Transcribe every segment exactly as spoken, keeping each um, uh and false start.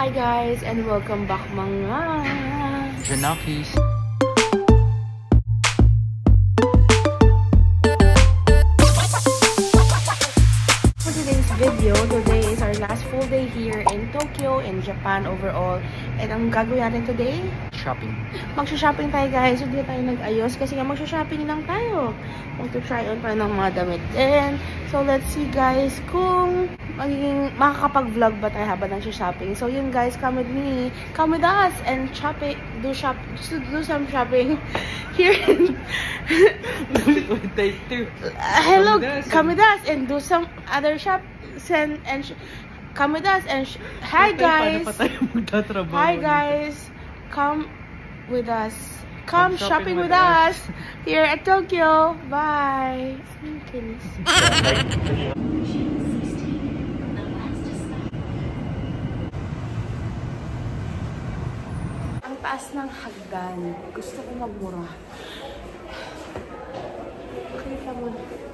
Hi guys and welcome back mga Janakis. For today's video, today is our last full day here in Tokyo, in Japan overall. And ang gagawin natin today? Shopping. Magsha-shopping tayo guys. Hindi tayo nag-ayos kasi nga magsha-shopping lang tayo. Mag-try on pa ng mga damit din. So let's see guys kung magiging makakapag-vlog ba tayo habang nagsha-shopping. So yun guys, come with me. Come with us and shopping. Do shop. Do some shopping here. Hello, come with us and do some other shop. Send and come with us and hi guys. Hi guys. Come with us. Come shopping, shopping with, with us. us here at Tokyo. Bye. Ang taas ng hagdan. Gusto ko magmura. Kita mo.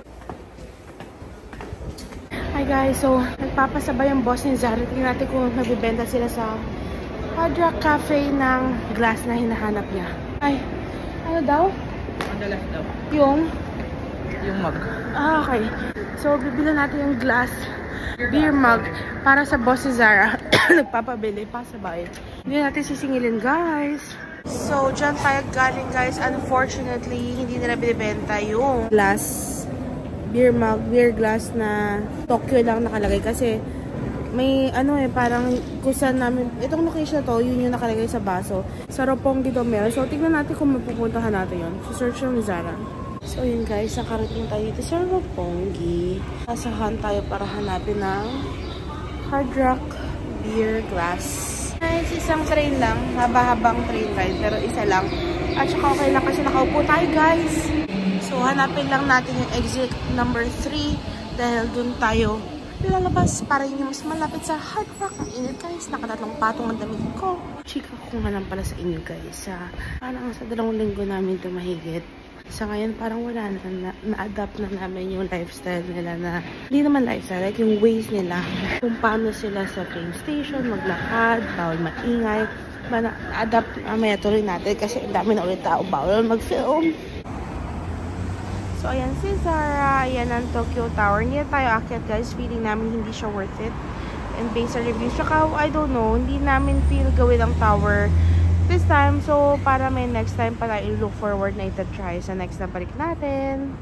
Hi guys, so nagpapasabay ang boss ni Zara. Tingnan natin kung magbibenta sila sa Hard Rock Cafe ng glass na hinahanap niya. Ay, ano daw? On the left daw. Yung? Yung mug. Ah, okay. So, bibili natin yung glass beer mug para sa boss ni Zara. Nagpapabili, pasabay. Hindi natin sisingilin, guys. So, dyan tayo galing, guys. Unfortunately, hindi nila binibenta yung glass beer mug, beer glass na Tokyo lang nakalagay kasi may ano eh, parang kung saan namin, itong location na to, yun yung nakalagay sa baso. Sa Roppongi Domel. So, tignan natin kung mapupuntahan natin yun. So, search yung ni Zara. So, yun guys, nakarating tayo dito sa Roppongi. Nasahan tayo para hanapin ng Hard Rock Beer Glass. Guys, isang train lang. Haba-habang train ride, pero isa lang. At saka okay lang kasi nakaupo tayo guys. So, hanapin lang natin yung exit number three dahil dun tayo lalabas para yun yung mas malapit sa Hard Rock. Ang init guys, nakatatlong patong ang damit ko. Chika ko nga lang pala sa inyo guys. Sa, parang sa dalawang linggo namin ito mahigit. Sa ngayon parang wala na, na-adapt na, na namin yung lifestyle nila na, hindi naman lifestyle, like yung ways nila. Kung paano sila sa train station, maglakad, bawal maingay. Na-adapt, mamaya tuloy natin kasi ang dami na ulit tao, bawal mag-film. So, ayan si Zara. Ayan ang Tokyo Tower. Hindi tayo akyat guys. Feeling namin hindi siya worth it. And based on reviews, saka, I don't know, hindi namin feel gawin ang tower this time. So, para may next time pa tayo look forward na ita-try sa next na balik natin.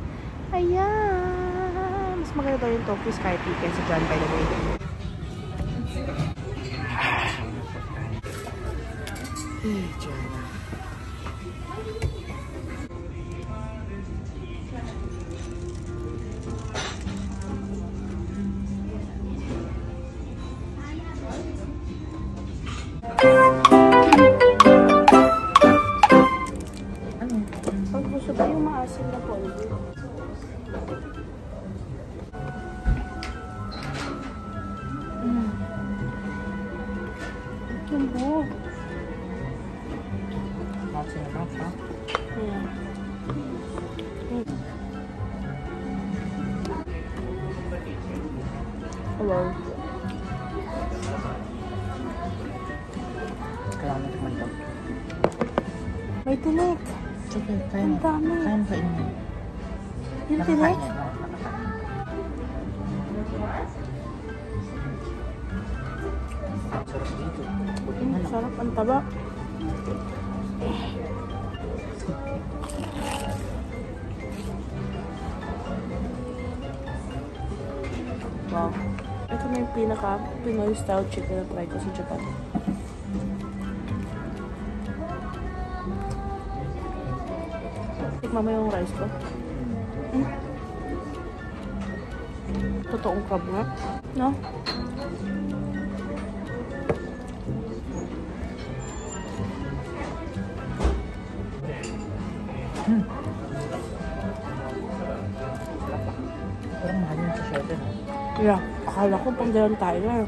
Ayan. Mas maganda daw yung Tokyo Sky Peak kaysa dyan, by the way. Eh, dyan. Pag gusto ba yung maasin na polvo? Mm. Yung buhok. Maasin na lang, ha? Yeah. Mm. Hello. Kailangan natin man ito. May tinik. Sige, kaya ang dami. Kaya mo kainin. Yung tinik? Sarap dito. Mm, sarap. Ang taba. Wow. Ito na yung pinaka Pinoy style chicken na try ko sa Japan. Tikman mo yung rice ko. Mm. Totoong crab nga. No? Hmm. Parang mahal yun sa shelter. Yeah. Akala ko pang dalang tayo na.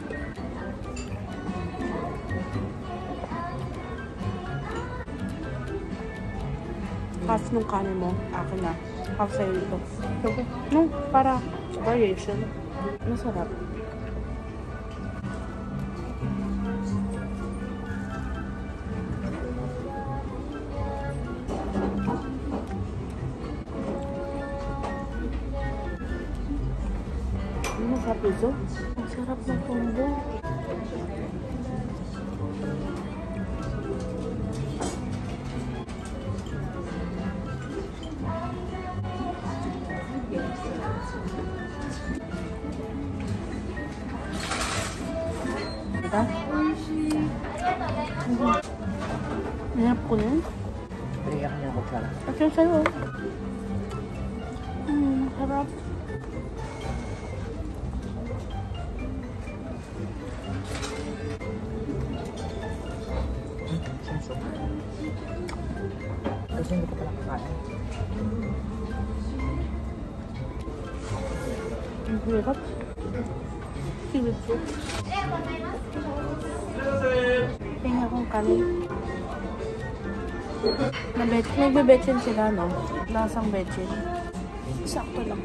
Half nung kanin mo, akin na. Half sa'yo ito. Okay. No, para variation. Masarap. Sarap ito. Ang sarap ng combo. Diba? Nanap ko na. Beriyak niya ako pala. At yung sa'yo. Hmm, harap. Senso. Kasi hindi ko pala kakain. Ang hirap. Silip ko. Tingnan akong kanin. Nagbe-betchin sila, no? Lasang betchin. Sakto lang.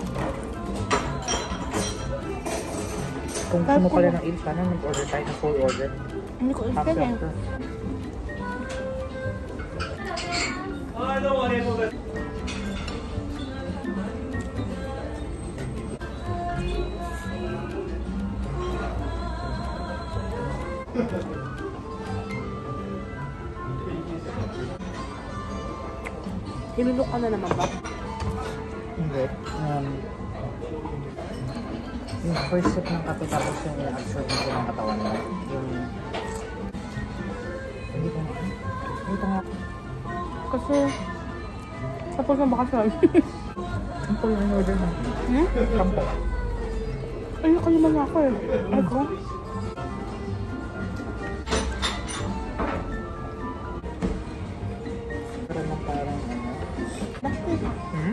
Kung gusto mo pala ng il, sana mag-order tayo ng full order. Hindi ko ilpan eh. Hinulok ka na naman ba? Hindi. Um, yung first sip ng kape tapos yung i-absorb mo ng katawan mo. Yung... Hindi ko nga. Hindi ko nga. Kasi... Tapos na bakasyon. Ang po yung in-order mo. Hmm? Kampo. Ay, nakaliman na ako eh. Ay ko? Pero na parang ano. Bakit? Hmm?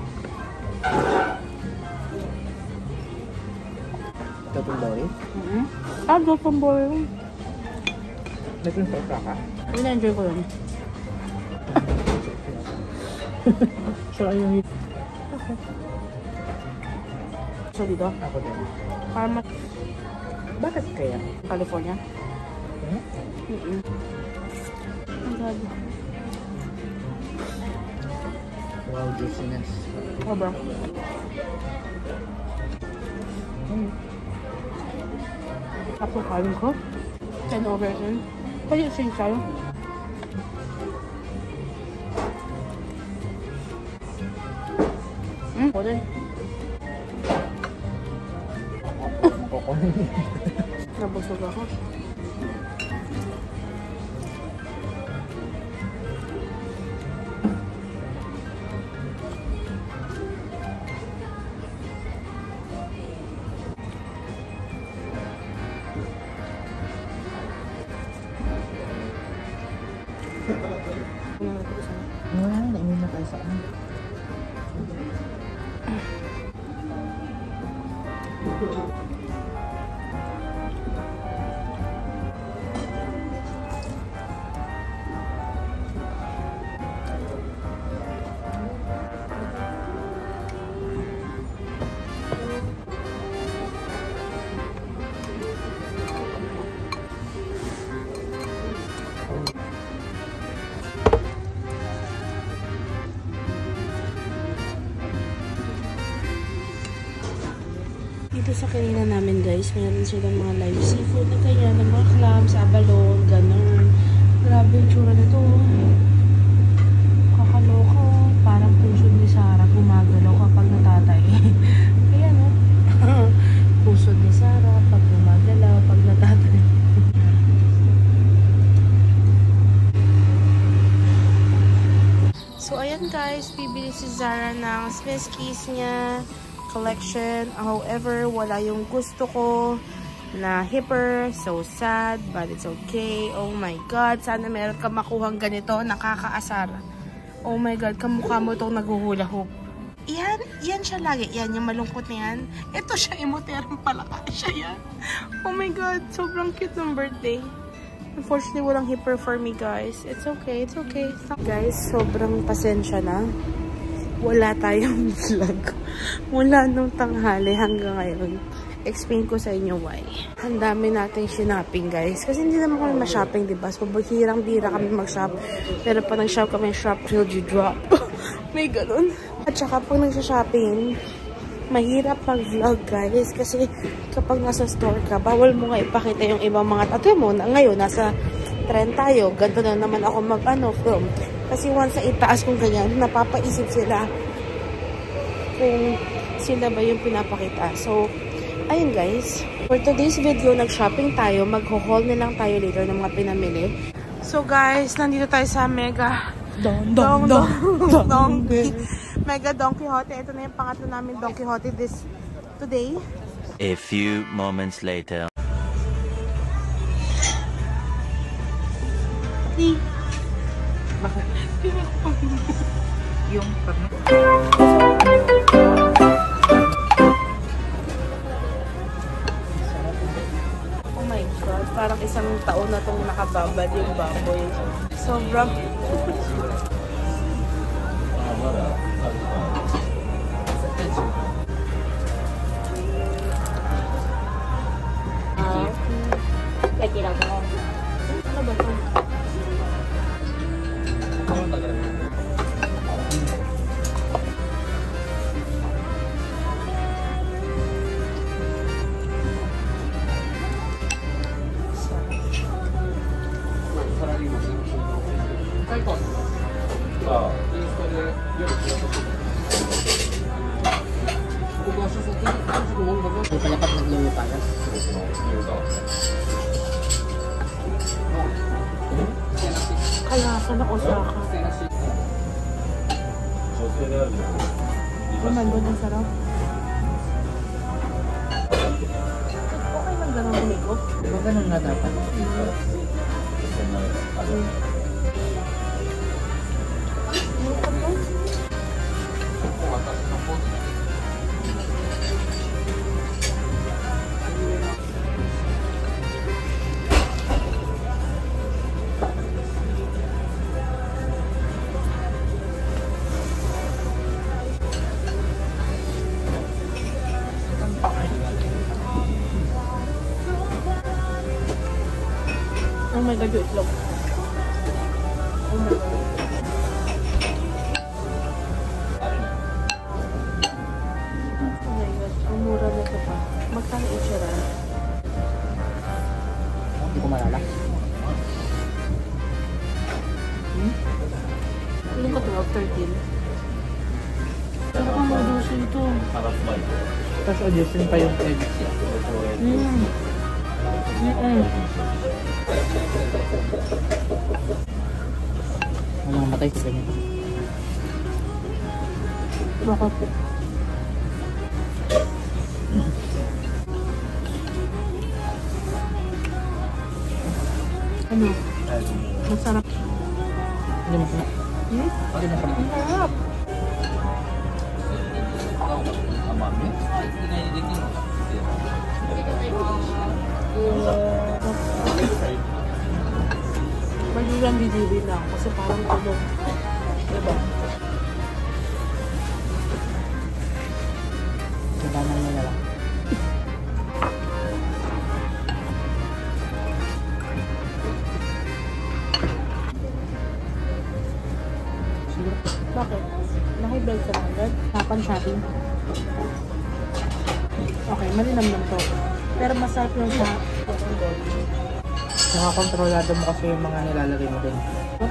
Ito itong Dory? Mm-hmm. Ah, Dotong Boy. Nag-install ka ka? Hindi na-enjoy ko yun. So, ayun yung... Okay. So, dito? Ako din. Para mat... Bakit kaya? California? Hmm? Mm-mm. Ang grabe. Wow, juiciness. Oh, bro. Hmm. Ako kain ko. ten over ten. Pwede sing tayo. Hmm, pwede. Kukunin. Nabusog ako. Wala na, naimin na tayo sa ano. Dito sa kanina namin guys, mayroon silang mga live seafood na kanya, ng mga clams, abalone, gano'n. Grabe yung tsura nito. Kakaloka. Parang puso ni Sarah gumagalaw kapag natatay. Ayan o. Oh. Puso ni Sarah pag gumagalaw, pag natatay. So ayan guys, bibili si Zara ng Smiskies niya collection. However, wala yung gusto ko na hipper. So sad, but it's okay. Oh my God, sana meron ka makuhang ganito. Nakakaasar. Oh my God, kamukha mo itong naghuhula hoop. Yan, yan siya lagi. Yan, yung malungkot na yan. Ito siya, emoterang palaka siya yan. Oh my God, sobrang cute ng birthday. Unfortunately, walang hipper for me, guys. It's okay, it's okay. Guys, sobrang pasensya na. Wala tayong vlog. Mula nung tanghali hanggang ngayon. Explain ko sa inyo why. Ang dami nating shopping, guys. Kasi hindi naman kami ma-shopping, diba? So, hirang-bira kami mag-shop. Pero pag nag-shop kami, shop till you drop. May ganun. At saka pag nag-shopping, mahirap mag-vlog guys kasi kapag nasa store ka, bawal mo nga ipakita yung ibang mga tattoo mo. Na, ngayon, nasa trend tayo. Ganto na naman ako mag-ano film. Kasi once na itaas kong ganyan, napapaisip sila kung sila ba yung pinapakita. So, ayun guys. For today's video, nag-shopping tayo. Mag-haul na lang tayo later ng mga pinamili. So guys, nandito tayo sa Mega Don Don Don Don Donkey. Mega Don Quixote. Ito na yung pangatlo namin Don Quixote this today. A few moments later. Di. Bakit? Yung karne. Oh my God. Parang isang taon na itong nakababad yung baboy. Sobrang... Ano ba ito? Hindi pala pag naglulupayas. Kaya sa na Osaka. Naman doon ang sarap. Okay lang ganun bumigo. Diba ganun na dapat? Oh my God, yung itlog. Oh my God. Oh my God, ang mura na ito pa. Magkano itsura? Hindi ko malala. Hmm? Anong katulog? thirteen? Pero kung maduso ito. Tapos adjustin pa yung eggs. Hmm. Mm-mm. Walang matay sa ganito. Bakit? Ano? Masarap. Hindi masarap. Hmm? Hindi masarap. Masarap. Malulang bidiri lang kasi parang tulog. Diba? Sabanan mo na lang. Bakit? Naki-bell sa agad? Hapan shopping. Okay, malinamnam to. Pero masarap yung sa Nakakontrolado mo kasi yung mga nilalagay mo din.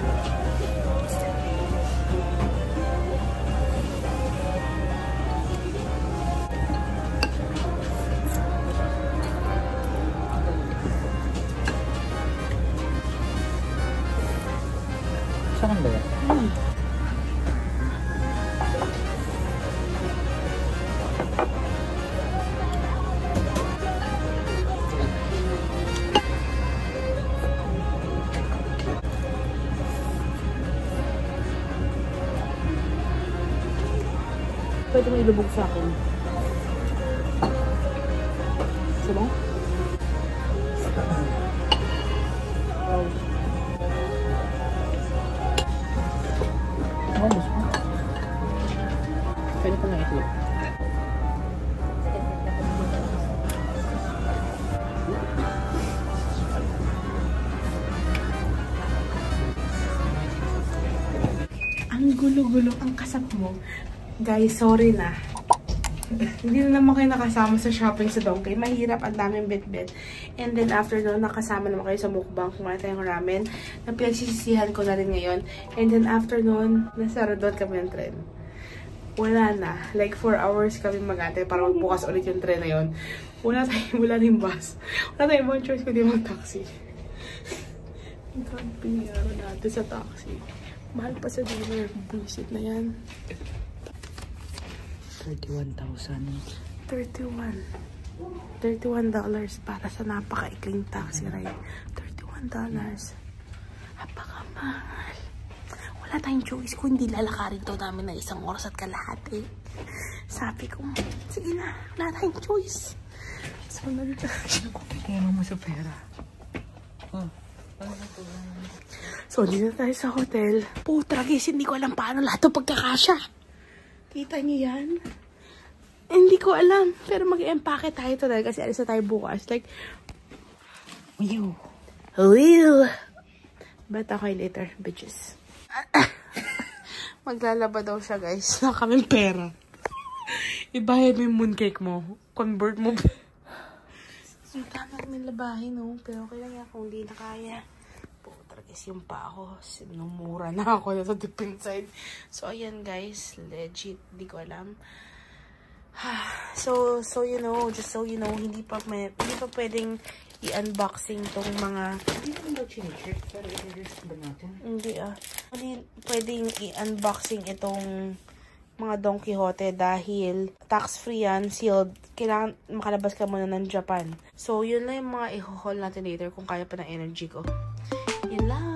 Saan ba yan? Hmm. Pwede mo ilubog sa akin. Diba? Wow. Ano gusto mo? Pwede pa na itlog. Ang gulo-gulo ang kasap mo. Guys, sorry na. Hindi na naman kayo nakasama sa shopping sa Donkey. Mahirap, ang daming bit-bit. And then after noon, nakasama naman kayo sa mukbang. Kumain tayong ramen. Na pinagsisisihan ko na rin ngayon. And then after noon, nasa Rodon kami ng tren. Wala na. Like four hours kami mag-antay para magbukas ulit yung tren na yun. Wala tayong, wala rin bus. Wala tayong ibang choice kundi mag-taxi. Ang God, piniyaro natin sa taxi. Mahal pa sa dinner. Bullshit na yan. thirty-one thousand. thirty-one. thirty-one dollars para sa napaka-ikling taxi ride. thirty-one dollars. Napakamahal. Wala tayong choice kung hindi lalakarin to namin na isang oras at kalahati. Sabi ko, sige na, wala tayong choice. So, nandito. Kaya naman sa pera. Oh. So, dito tayo sa hotel. Putra, guys, hindi ko alam paano lahat ito pagkakasya. Kita niyo yan? Hindi ko alam. Pero mag-empake tayo today kasi alis na tayo bukas. Like, Ew. Will. Bet ako later, bitches. Maglalaba daw siya, guys. Na kaming pera. Ibayad mo yung mooncake mo. Convert mo. Ang tama namin labahin, no? Pero kaya nga kung hindi na kaya. Putra, guys, yung pa ako. Sinumura na ako na sa deep inside. So, ayan, guys. Legit. Hindi ko alam. So, so you know, just so you know, hindi pa, may, hindi pa pwedeng i-unboxing tong mga... Hindi naman daw chinishirt. Pero i-release ba natin? Hindi ah. Hindi pwedeng i-unboxing itong mga Don Quijote dahil tax-free yan, sealed. Kailangan makalabas ka muna ng Japan. So, yun lang yung mga i-haul natin later kung kaya pa ng energy ko. Yun lang.